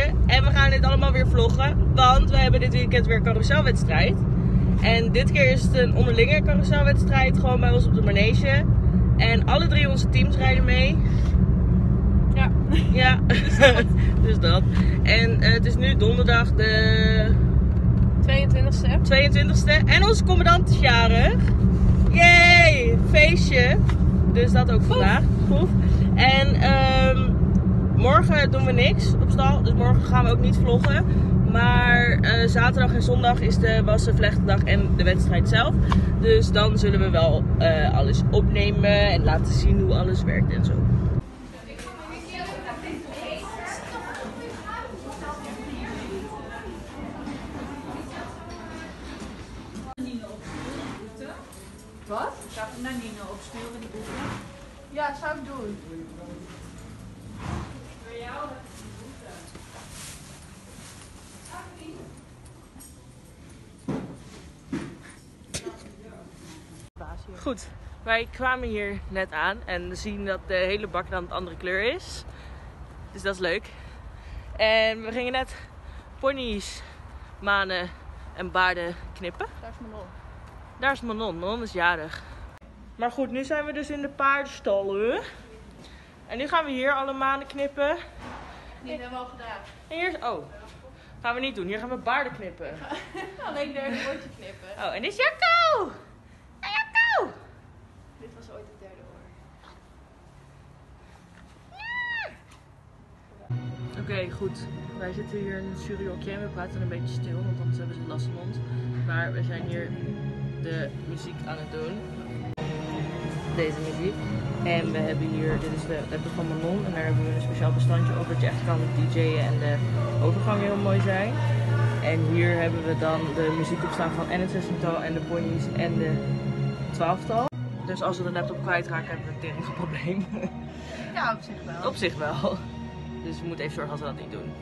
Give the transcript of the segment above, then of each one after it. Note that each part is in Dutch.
En we gaan dit allemaal weer vloggen. Want we hebben dit weekend weer een carouselwedstrijd. En dit keer is het een onderlinge carouselwedstrijd. Gewoon bij ons op de manege. En alle 3 onze teams rijden mee. Ja. Ja, dus dat. En het is nu donderdag de 22e. En onze commandant is jarig. Yay! Feestje. Dus dat ook vandaag. Proef. En morgen doen we niks op stal. Dus morgen gaan we ook niet vloggen. Maar zaterdag en zondag is de wassen, vlechtdag en de wedstrijd zelf. Dus dan zullen we wel alles opnemen en laten zien hoe alles werkt en zo. Wat? Zou ik naar Nino opsturen, die boeken? Ja, zou ik doen. Voor jou? Goed, wij kwamen hier net aan en we zien dat de hele bak dan een andere kleur is. Dus dat is leuk. En we gingen net ponies, manen en baarden knippen. Daar is Manon. Daar is Manon. Manon is jarig. Maar goed, nu zijn we dus in de paardenstal. Hè? En nu gaan we hier alle manen knippen. Die hebben we al gedaan. En hier is... Oh, gaan we niet doen. Hier gaan we baarden knippen. Alleen derde woordje knippen. Oh, en dit is Jacco! Hey, Jacco! Dit was ooit het derde woord. Oké, goed. Wij zitten hier in het juryhokje en we praten een beetje stil, want anders hebben ze last van ons. Maar we zijn hier de muziek aan het doen. Deze muziek. En we hebben hier, dit is de laptop van Manon. En daar hebben we een speciaal bestandje over dat je echt kan DJ'en en de overgangen heel mooi zijn. En hier hebben we dan de muziek op staan van en het 16-tal en de ponies en de 12-tal. Dus als we de laptop kwijtraken hebben we een teringprobleem. Ja, op zich wel. Op zich wel. Dus we moeten even zorgen dat we dat niet doen.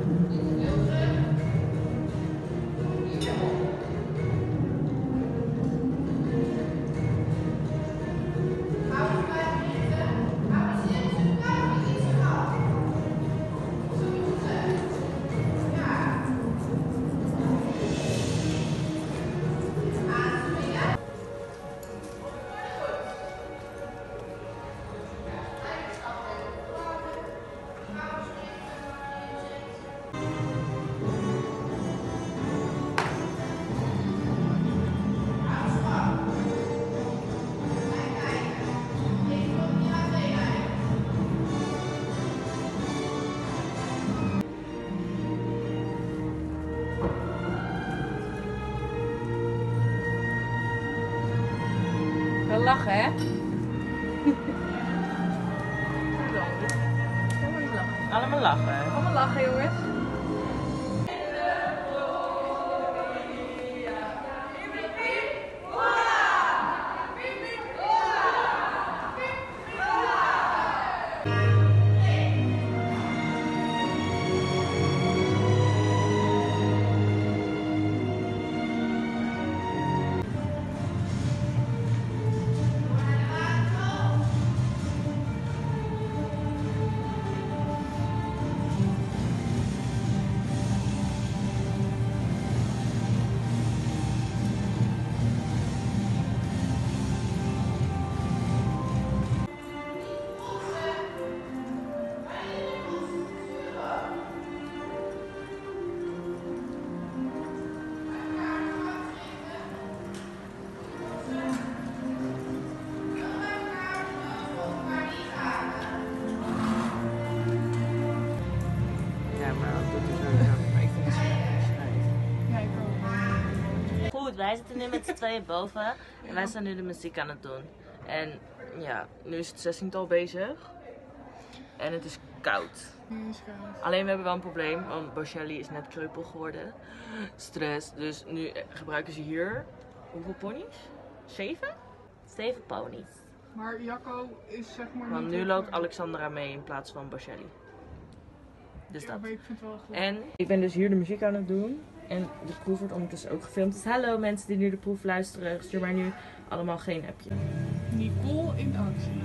Wel lachen, hè? Allemaal lachen. Allemaal lachen, jongens. Goed, wij zitten nu met z'n tweeën boven en wij zijn nu de muziek aan het doen. En ja, nu is het 16-tal bezig en het is koud. Alleen we hebben wel een probleem, want Bocelli is net kreupel geworden. Stress, dus nu gebruiken ze hier, hoeveel ponies? 7? 7 ponies. Maar Jacco is zeg maar. Want nu loopt Alexandra mee in plaats van Bocelli. Dus Ja, dat. maar ik vind het wel goed. En ik ben dus hier de muziek aan het doen. En de proef wordt ondertussen ook gefilmd. Dus hallo mensen die nu de proef luisteren. Stuur mij nu allemaal geen appje. Nicole in actie.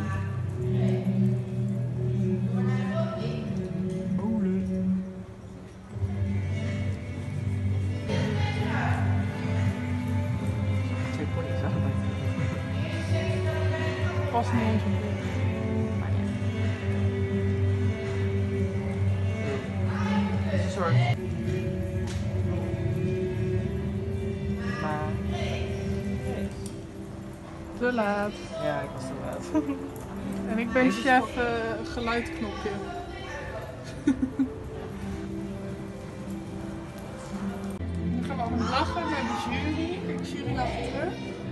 past niet in zijn broek. Het is een soort... Maar... Te laat. Ja, ik was te laat. En ik ben chef geluidknopje. Nu gaan we allemaal lachen naar de jury. Kijk, de jury lacht terug.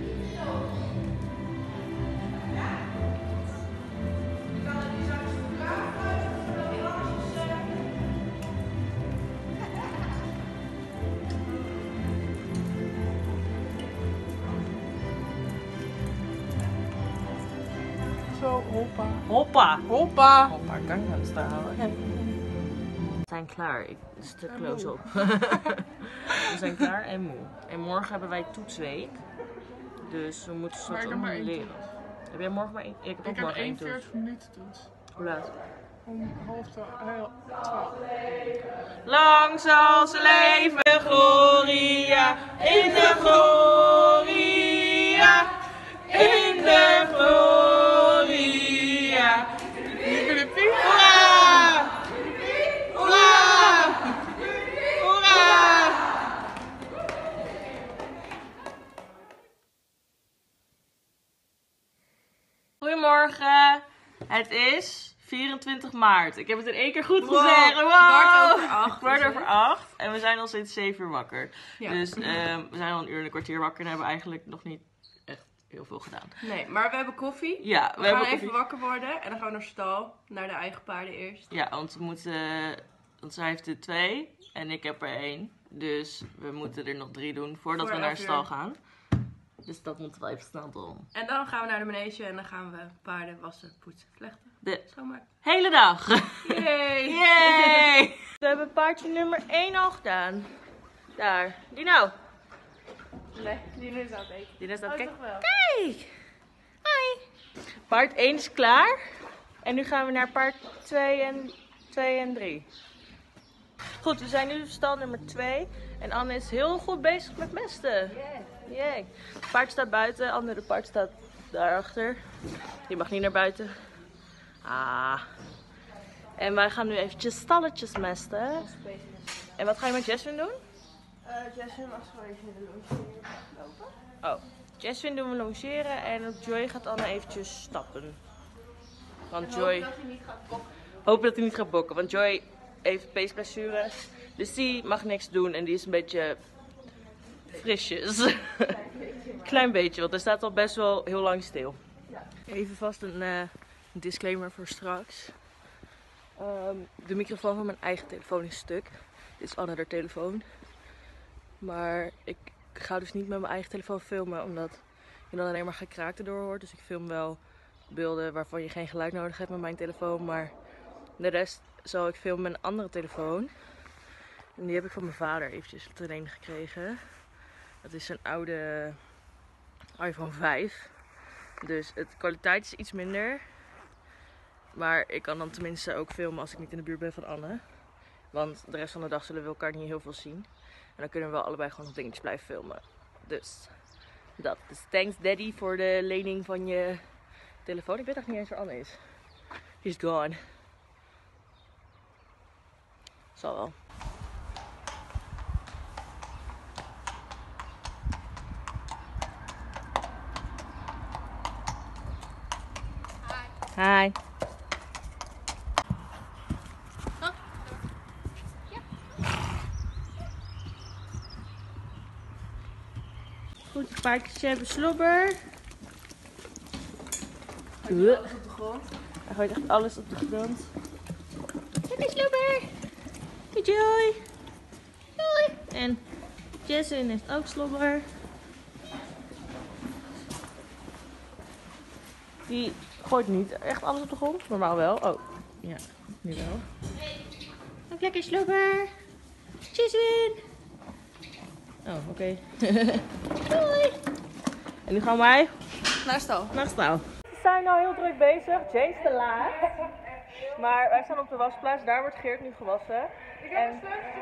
Zo, hoppa. Hoppa! Hoppa! Hoppa, Gangnam Style. We zijn klaar. Het is te close op. We zijn klaar en moe. En morgen hebben wij toetsweek. Dus we moeten Maar ik heb maar één leren. toets. Heb jij morgen maar één? Ik heb ook Ik heb morgen één toets. 41 minuten toets. Hoe laat? Om 11:30. Lang zal ze leven, Gloria, in de Gloria, in de Gloria. Hoera! Hoera! Hoera! Goedemorgen, het is 24 maart. Ik heb het in één keer goed gezegd. Wow. 8:15. En we zijn al sinds 7 uur wakker. Ja. Dus we zijn al een uur en een kwartier wakker en hebben eigenlijk nog niet echt heel veel gedaan. Nee, maar we hebben koffie. Ja, We we gaan hebben even koffie. wakker worden en dan gaan we naar stal. Naar de eigen paarden eerst. Ja, want we moeten... Want zij heeft er 2 en ik heb er 1. Dus we moeten er nog 3 doen voordat Voor we naar 11 stal uur. gaan. Dus dat moeten we even snel doen. En dan gaan we naar de manege en dan gaan we paarden wassen, poetsen, vlechten, De schoonmaken. hele dag. Yay! Yay! We hebben paardje nummer 1 al gedaan. Daar. Die nou. Nee, die is aan het eten. Die is dat Oh, kijk. toch wel. Kijk! Hi! Paard 1 is klaar. En nu gaan we naar paard 2 en 3. Goed, we zijn nu op stal nummer 2. En Anne is heel goed bezig met mesten. Yay. Het paard staat buiten, andere paard staat daarachter. Die mag niet naar buiten. Ah. En wij gaan nu eventjes stalletjes mesten. En wat ga je met Jasmine doen? Jasmine mag gewoon even in de lunch lopen. Oh, Jasmine doen we longeren en op Joy gaat Anne eventjes stappen. Want Joy... Dat hij niet gaat kokken. Hopen dat hij niet gaat bokken, want Joy heeft peesblessure. Dus die mag niks doen en die is een beetje frisjes. Klein beetje, want hij staat al best wel heel lang stil. Even vast een disclaimer voor straks. De microfoon van mijn eigen telefoon is stuk. Dit is Anne haar telefoon. Maar ik ga dus niet met mijn eigen telefoon filmen, omdat je dan alleen maar gekraak erdoor hoort. Dus ik film wel beelden waarvan je geen geluid nodig hebt met mijn telefoon. Maar de rest zal ik filmen met een andere telefoon. En die heb ik van mijn vader eventjes te lenen gekregen. Dat is een oude iPhone 5. Dus de kwaliteit is iets minder. Maar ik kan dan tenminste ook filmen als ik niet in de buurt ben van Anne. Want de rest van de dag zullen we elkaar niet heel veel zien. En dan kunnen we allebei gewoon nog dingetjes blijven filmen. Dus dat. Dus thanks daddy voor de lening van je telefoon. Ik weet echt niet eens waar Anne is. She's gone. Zal wel. Hi. Goed, de paardjes hebben slobber. Alles op de grond. Hij gooit echt alles op de grond. Lekker slobber. Hey Joy. Joy. En Jason heeft ook slobber. Die gooit niet echt alles op de grond. Normaal wel. Oh, ja. Nu wel. Ook lekker slobber. Jason. Oh, oké. Doei. En nu gaan wij Naar stal. naar stal. We zijn nou heel druk bezig. Jane is te laat. Maar wij staan op de wasplaats. Daar wordt Geert nu gewassen. En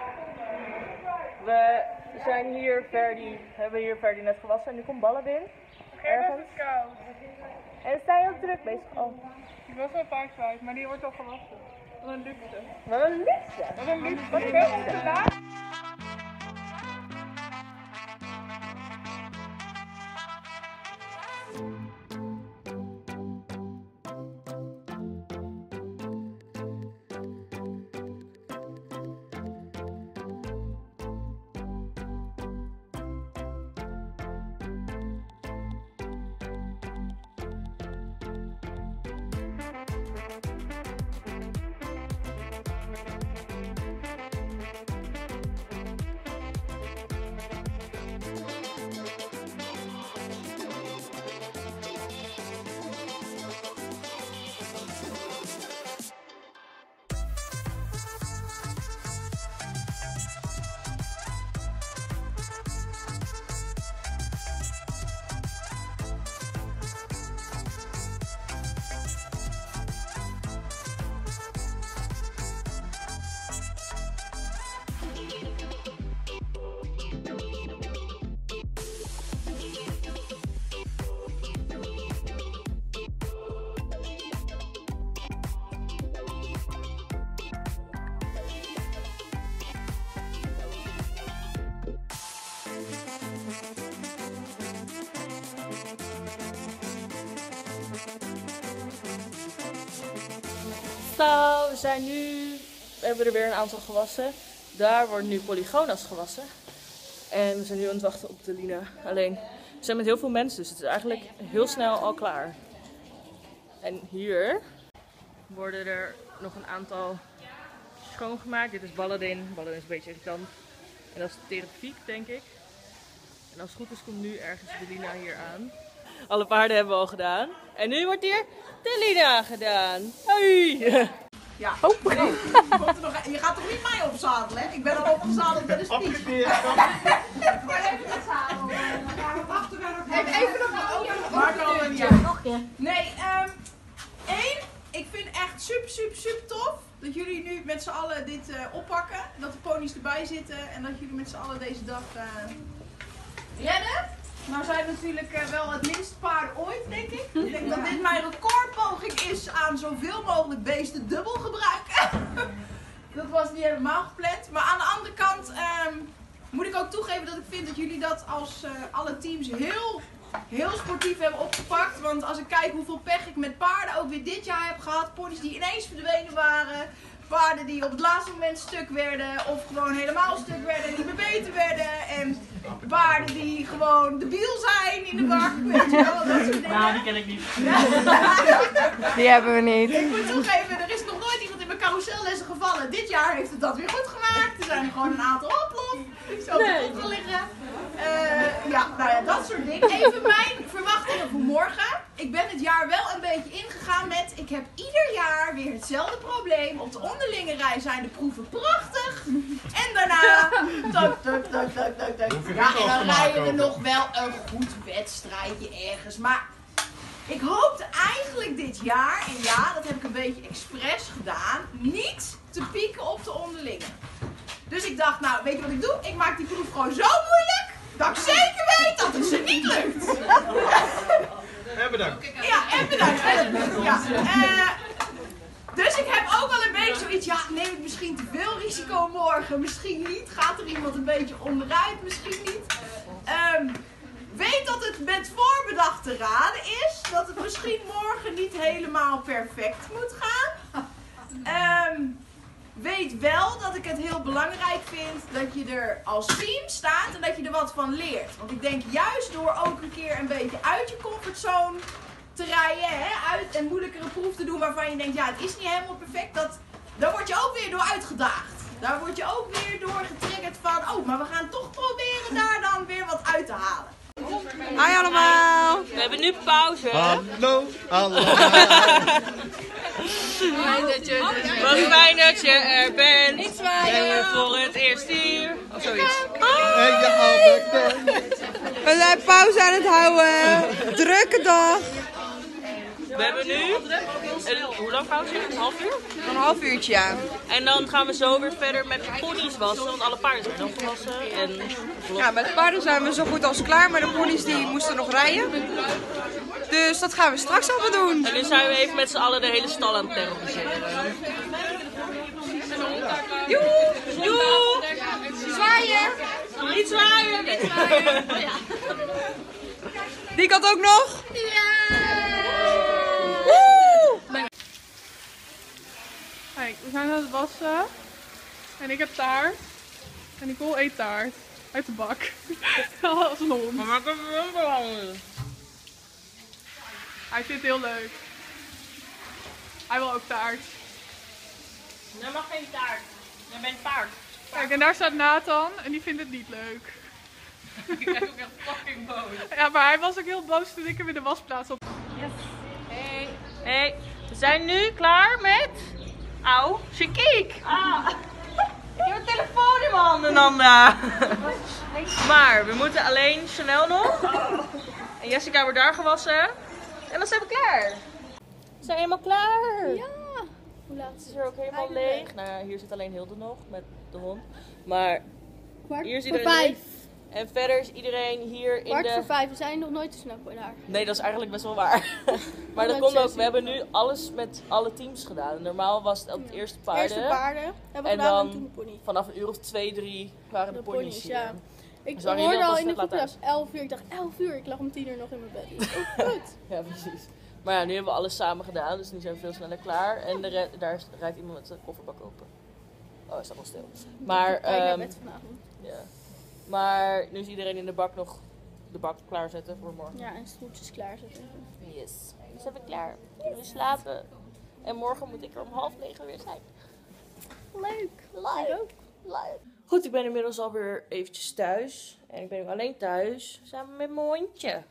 we zijn hier hebben hier Verdi net gewassen. En nu komt Ballabin. Ergens. En sta je ook druk bezig? Oh. Ik was een paard kwijt, maar die wordt al gewassen. Wat een luxe. Wat een luxe. Wat een luxe. Wat veel te laat. Nou, we hebben er weer een aantal gewassen. Daar wordt nu polygonas gewassen. En we zijn nu aan het wachten op de Lina. Alleen, we zijn met heel veel mensen, dus het is eigenlijk heel snel al klaar. En hier worden er nog een aantal schoongemaakt. Dit is Balladin. Balladin is een beetje irritant. En dat is Therapiek, denk ik. En als het goed is, komt nu ergens de Lina hier aan. Alle paarden hebben we al gedaan. En nu wordt hier de Lina gedaan. Hoi! Ja. Oh. Nee. Je gaat toch niet mij opzadelen, hè? Ik ben al opgezadeld bij de speech. Even nog een Nee, ik vind echt super tof dat jullie nu met z'n allen dit oppakken. Dat de ponies erbij zitten en dat jullie met z'n allen deze dag redden. Nou zijn natuurlijk wel het minste paarden ooit, denk ik. Ik denk dat dit mijn recordpoging is aan zoveel mogelijk beesten dubbel gebruiken. Dat was niet helemaal gepland. Maar aan de andere kant moet ik ook toegeven dat ik vind dat jullie dat als alle teams heel sportief hebben opgepakt. Want als ik kijk hoeveel pech ik met paarden ook weer dit jaar heb gehad. Ponies die ineens verdwenen waren. Paarden die op het laatste moment stuk werden. Of gewoon helemaal stuk werden en niet meer beter werden. En paarden die gewoon debiel zijn in de bak. Weet je wel, dat soort dingen. Nou, die ken ik niet. Die hebben we niet. Ik moet toegeven, er is nog nooit iemand in mijn carousellessen gevallen. Dit jaar heeft het dat weer goed gemaakt. Er zijn er gewoon een aantal oplof. Zo op de grond liggen. Ja, nou ja, dat soort dingen. Even mijn verwachtingen voor morgen. Ik ben het jaar wel een beetje ingegaan met, ik heb ieder jaar weer hetzelfde probleem. Op de onderlinge rij zijn de proeven prachtig. En daarna, ja, en dan rijden we nog wel een goed wedstrijdje ergens. Maar ik hoopte eigenlijk dit jaar, en ja, dat heb ik een beetje expres gedaan, niet te pieken op de onderlinge. Dus ik dacht, nou, weet je wat ik doe? Ik maak die proef gewoon zo moeilijk, dat ik zeker weet dat het ze niet lukt. En bedankt. Ja, en bedankt. Ja. Dus ik heb ook al een beetje zoiets, ja, neem ik misschien te veel risico morgen? Misschien niet. Gaat er iemand een beetje onderuit? Misschien niet. Weet dat het met voorbedacht te raden is. Dat het misschien morgen niet helemaal perfect moet gaan. Weet wel dat ik het heel belangrijk vind dat je er als team staat en dat je er wat van leert. Want ik denk juist door ook een keer een beetje uit je comfortzone te rijden, hè, uit een moeilijkere proef te doen waarvan je denkt, ja, het is niet helemaal perfect, daar word je ook weer door uitgedaagd. Daar word je ook weer door getriggerd van, oh, maar we gaan toch proberen daar dan weer wat uit te halen. Hoi allemaal! We hebben nu pauze. Hallo allemaal. Wat fijn dat je er bent. Ik zwaai voor het eerst hier. Of zoiets. En je Albert bent. We zijn pauze aan het houden. Drukke dag. We hebben nu, hoe lang pauze? Een half uur? Een half uurtje, ja. En dan gaan we zo weer verder met ponies wassen, want alle paarden zijn dan gewassen. En Ja, met de paarden zijn we zo goed als klaar, maar de ponies die moesten nog rijden. Dus dat gaan we straks allemaal doen. En nu zijn we even met z'n allen de hele stal aan het terroriseren. Joe! Joe! Zwaaien! Niet zwaaien! Die kant ook nog? Kijk, we zijn aan het wassen. En ik heb taart. En Nicole eet taart. Uit de bak. Als een hond. Maar maak even een behangen. Hij vindt het heel leuk. Hij wil ook taart. Jij mag geen taart. Jij bent paard. Kijk, en daar staat Nathan en die vindt het niet leuk. Ik ben ook echt fucking boos. Ja, maar hij was ook heel boos toen ik hem in de wasplaats op. Hey, we zijn nu klaar met... Auw, Shakiek! Ah. Ik heb een telefoon in mijn handen, Nanda. Maar we moeten alleen Chanel nog. En Jessica wordt daar gewassen. En dan zijn we klaar. We zijn helemaal klaar. Ja. Hoe laat Het is er ook helemaal leeg. Nou ja, hier zit alleen Hilde nog met de hond. Maar hier is iedereen leeg. En verder is iedereen hier in Kwart de... voor 5, we zijn nog nooit te snel voor daar. Nee, dat is eigenlijk best wel waar. Maar dat komt ook, we hebben nu alles met alle teams gedaan. Normaal was het op het eerste paarden. Eerste paarden hebben we En gedaan dan en toen de pony. vanaf een uur of 2, 3 waren de ponies hier. ja. Ik Dus waren jullie hoorde ook al wel in de vet laat groep 11 uur. Ik dacht 11 uur, ik lag om 10 uur nog in mijn bed. Oh, goed. Ja, precies. Maar ja, nu hebben we alles samen gedaan, dus nu zijn we veel sneller klaar. En daar rijdt iemand met zijn kofferbak open. Oh, hij staat nog stil. Maar, Kijk naar bed vanavond. ja. Maar nu is iedereen in de bak nog de bak klaarzetten voor morgen. Ja, en stoeltjes klaarzetten. Yes. Dus zijn we klaar. Kunnen we slapen. En morgen moet ik er om 8:30 weer zijn. Leuk. Leuk. Goed, ik ben inmiddels alweer eventjes thuis. En ik ben nu alleen thuis, samen met mijn hondje.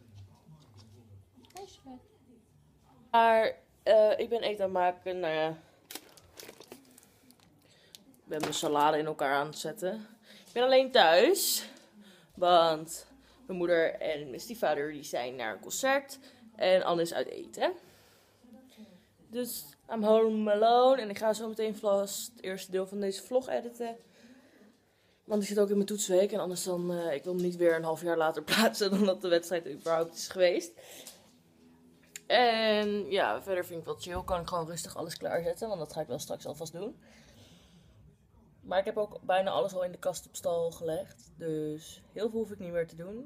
Maar ik ben eten aan het maken. Nou ja, ik ben mijn salade in elkaar aan het zetten. Ik ben alleen thuis. Want mijn moeder en mijn stiefvader die zijn naar een concert. En Anne is uit eten. Dus I'm home alone. En ik ga zo meteen vast het eerste deel van deze vlog editen. Want ik zit ook in mijn toetsweek. En anders dan, ik wil hem niet weer een half jaar later plaatsen dan dat de wedstrijd überhaupt is geweest. En ja, verder vind ik wel chill. Kan ik gewoon rustig alles klaarzetten. Want dat ga ik wel straks alvast doen. Maar ik heb ook bijna alles al in de kast op stal gelegd. Dus heel veel hoef ik niet meer te doen.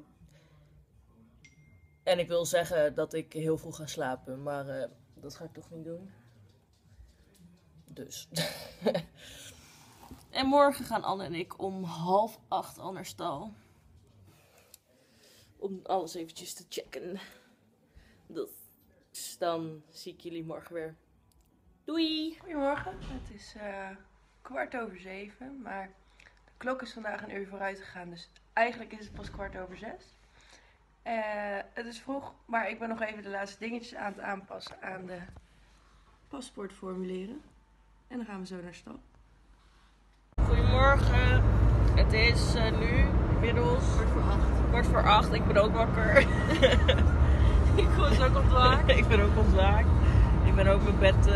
En ik wil zeggen dat ik heel vroeg ga slapen. Maar dat ga ik toch niet doen. Dus. En morgen gaan Anne en ik om 7:30 al naar stal. Om alles eventjes te checken. Dus dan zie ik jullie morgen weer. Doei! Goedemorgen, het is 7:15, maar de klok is vandaag een uur vooruit gegaan, dus eigenlijk is het pas 6:15. Het is vroeg, maar ik ben nog even de laatste dingetjes aan het aanpassen aan de paspoortformulieren. En dan gaan we zo naar stal. Goedemorgen, het is nu inmiddels 7:45. Ik ben ook wakker. Ik was ook ontwaakt. Ik ben ook ontwaakt. Ik ben ook mijn bed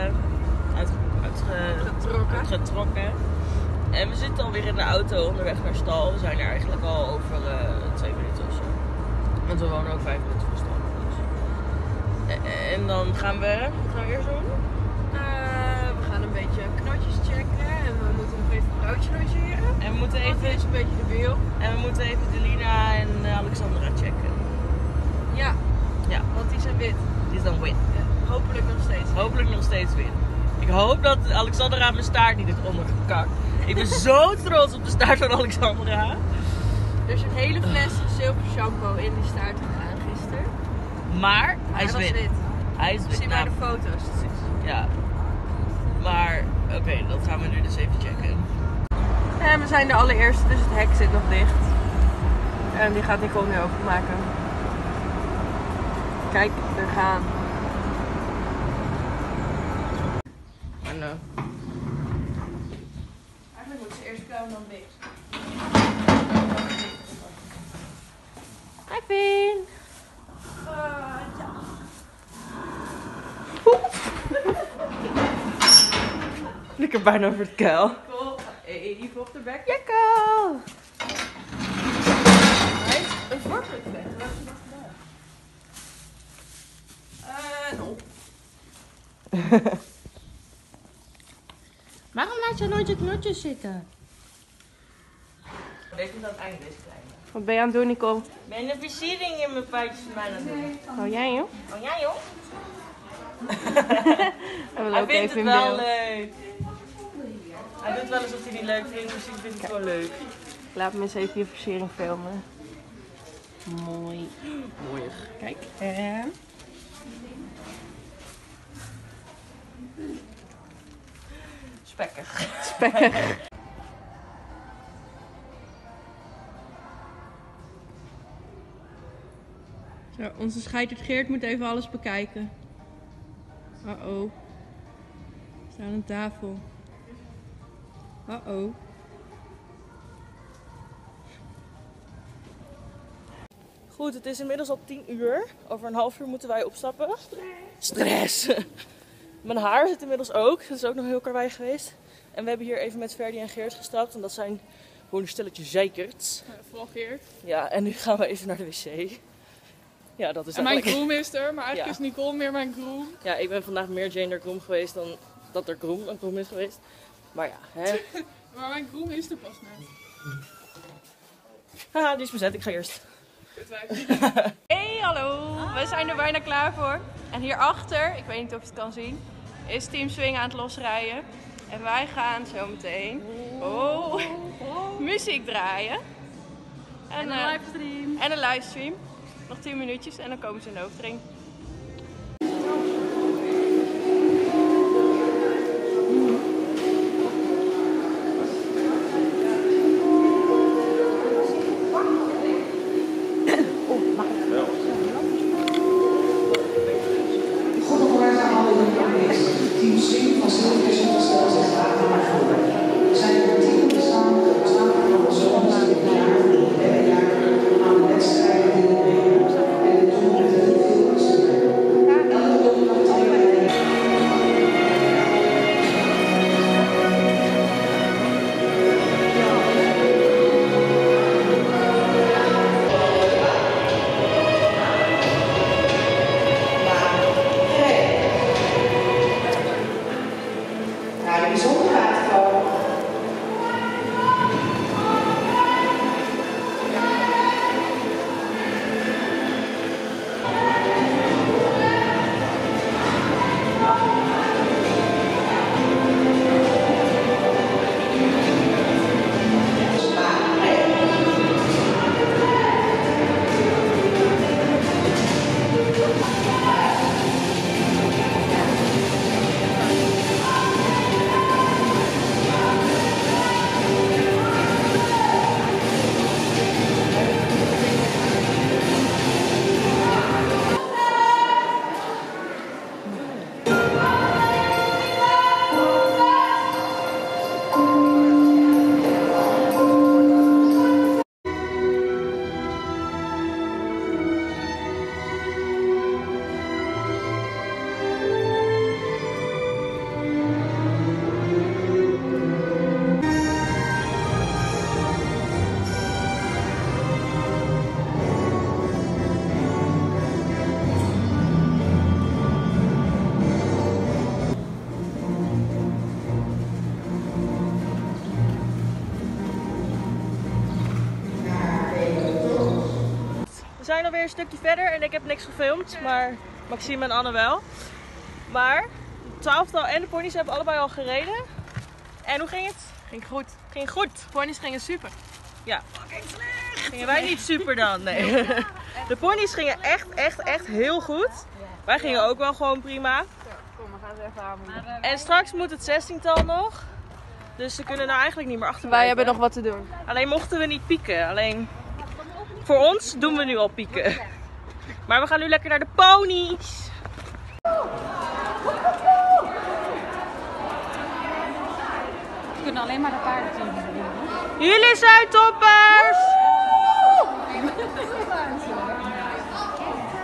uitgetrokken. En we zitten alweer in de auto onderweg naar stal. We zijn er eigenlijk al over 2 minuten of zo. Want we wonen ook 5 minuten van stal. Dus. En dan gaan we... Wat gaan we eerst doen? We gaan een beetje knotjes checken en we moeten nog even een broodje logeren. En we moeten even... Een beetje de wiel. En we moeten even Delina en Alexandra checken. Ja. Ja. Want die zijn wit. Die is dan win. Ja, hopelijk nog steeds. Hopelijk nog steeds win. Ik hoop dat Alexandra mijn staart niet heeft ondergekakt. Ik ben zo trots op de staart van Alexandra. Er is een hele fles zilver shampoo in die staart gegaan gisteren. Maar hij is was wit. wit. Hij is wit. Zie maar de foto's. Ja. Maar oké, dat gaan we nu dus even checken. En we zijn de allereerste, dus het hek zit nog dicht. En die gaat Nicole nu openmaken. Kijk, we gaan. En, Eigenlijk moet ze eerst klauwen dan dicht. Hi Fien! er bijna over het kuil. Even op de bek. Jekko! Hij is een vorkelijk vet. Wat heb je nog gedaan? Nou. Waarom laat je nooit je knotjes zitten? Deze is aan het einde, deze kleine. Wat ben je aan het doen, Nicole? Ik ben een versiering in mijn puitjes van mij aan het doen. Oh, jij joh? Oh, jij joh? Hij vindt het wel leuk. Hij doet wel alsof hij niet leuk vindt, dus ik vind het gewoon leuk. Laat me eens even je versiering filmen. Mooi. Mooi. Kijk. Spekkig. Spekkig. Zo, onze scheiterd Geert moet even alles bekijken. Uh-oh. We staan aan tafel. Uh-oh. Goed, het is inmiddels al 10 uur. Over een half uur moeten wij opstappen. Stress! Mijn haar zit inmiddels ook. Dat is ook nog heel karwei geweest. En we hebben hier even met Ferdy en Geert gestapt. En dat zijn gewoon een stelletje zeikerts. Vooral Geert. Ja, en nu gaan we even naar de wc. Ja, dat is En mijn eigenlijk... groom is er, maar eigenlijk Ja. is Nicole meer mijn groom. Ja, ik ben vandaag meer Jane groom geweest dan dat er een groom is geweest. Maar ja, hè. Maar mijn groom is er pas net. Haha, die is bezet. Ik ga eerst. Hey, hallo! We zijn er bijna klaar voor. En hierachter, ik weet niet of je het kan zien, is Team Swing aan het losrijden. En wij gaan zo meteen muziek draaien. En een livestream. En een livestream. Nog 10 minuutjes en dan komen ze in de hoofdring. Goedemorgen allemaal. Team Swing van Silvervision stelt zich graag naar voren. We zijn een team bestaan van personen die het jaar voor het derde jaar aan de wedstrijden deelnemen en het doen met heel veel plezier. Elke donderdag trainen wij. Naar de bijzondere waterval. We zijn alweer een stukje verder en ik heb niks gefilmd, maar Maxime en Anne wel. Maar het 12-tal en de ponies hebben allebei al gereden. En hoe ging het? Ging goed. Ging goed. Ponies gingen super. Ja. Gingen wij niet super dan? Nee. De ponies gingen echt heel goed. Wij gingen ook wel gewoon prima. Kom, we gaan ze even aanmoedigen. En straks moet het 16-tal nog. Dus ze kunnen nou eigenlijk niet meer achterblijven. Wij hebben nog wat te doen. Alleen mochten we niet pieken. Alleen voor ons doen we nu al pieken. Maar we gaan nu lekker naar de ponies. We kunnen alleen maar de paardenteam doen. Jullie zijn toppers!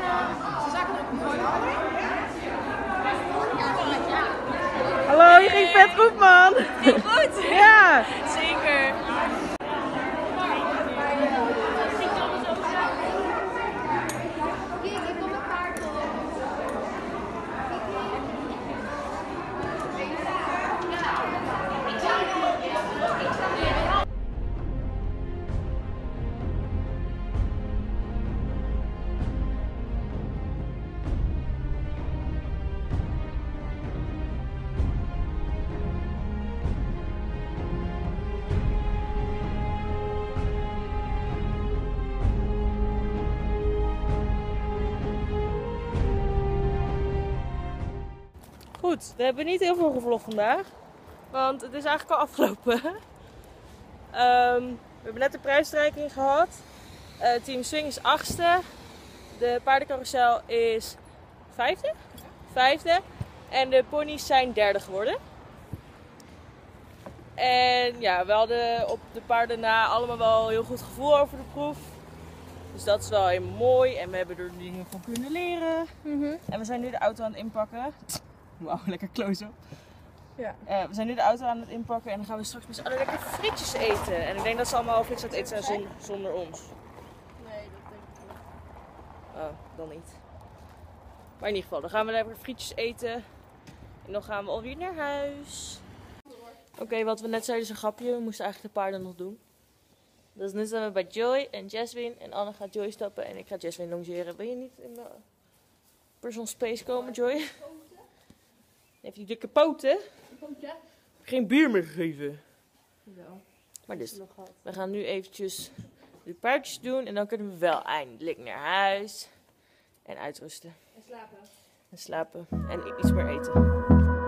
Hallo, je ging vet goed, man. Goed. Ja. Zeker. Goed, we hebben niet heel veel gevlogd vandaag. Want het is eigenlijk al afgelopen. We hebben net de prijsstrijking gehad. Team Swing is 8e. De paardencarousel is 5e. 5e. En de ponies zijn 3e geworden. En ja, we hadden op de paarden na allemaal wel een heel goed gevoel over de proef. Dus dat is wel helemaal mooi. En we hebben er dingen van kunnen leren. En we zijn nu de auto aan het inpakken. Wauw, lekker close-up. Ja. We zijn nu de auto aan het inpakken en dan gaan we straks met z'n allen lekker frietjes eten. En ik denk dat ze allemaal frietjes aan het eten zijn zonder ons. Nee, dat denk ik niet. Oh, dan niet. Maar in ieder geval, dan gaan we lekker frietjes eten. En dan gaan we alweer naar huis. Oké, wat we net zeiden is een grapje. We moesten eigenlijk de paarden nog doen. Dus nu zijn we bij Joy en Jasmine. En Anne gaat Joy stappen en ik ga Jasmine longeren. Wil je niet in de personal space komen, Joy? Heeft die dikke poten? Geen bier meer gegeven. Wel. Maar dus, we gaan nu eventjes de paardjes doen. En dan kunnen we wel eindelijk naar huis. En uitrusten. En slapen. En slapen. En iets meer eten.